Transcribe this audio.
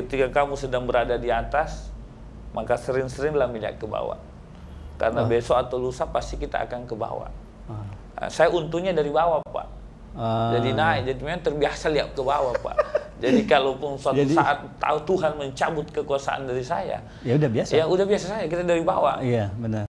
ketika kamu sedang berada di atas, maka sering-seringlah melihat ke bawah. Karena besok atau lusa pasti kita akan ke bawah. Nah, saya untungnya dari bawah, Pak. Jadi naik, jadi memang terbiasa lihat ke bawah, Pak. Jadi kalaupun suatu saat tahu Tuhan mencabut kekuasaan dari saya, ya udah biasa. Ya udah biasa saya, kita dari bawah. Iya, benar.